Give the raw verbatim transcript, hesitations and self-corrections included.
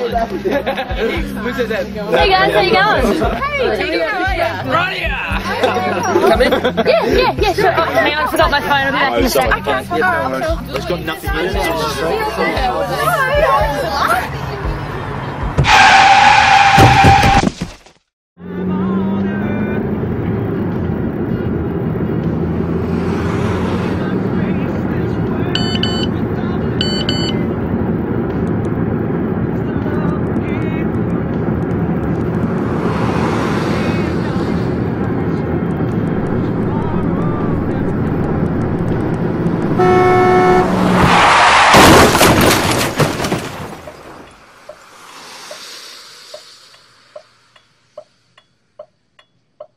Who said that? Hey guys, how you going? Hey, how are you? Rania! Come in? Yeah, yeah, yeah, sure. Oh, hang on, I forgot my phone. I'll be back in a sec. It's got nothing in it.